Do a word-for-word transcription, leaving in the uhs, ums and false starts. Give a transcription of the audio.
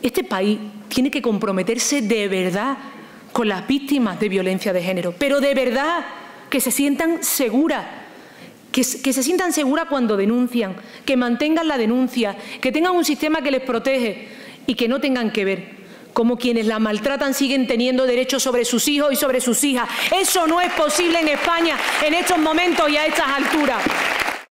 Este país tiene que comprometerse de verdad con las víctimas de violencia de género, pero de verdad, que se sientan seguras, que, que se sientan seguras cuando denuncian, que mantengan la denuncia, que tengan un sistema que les protege y que no tengan que ver cómo quienes la maltratan siguen teniendo derechos sobre sus hijos y sobre sus hijas. Eso no es posible en España en estos momentos y a estas alturas.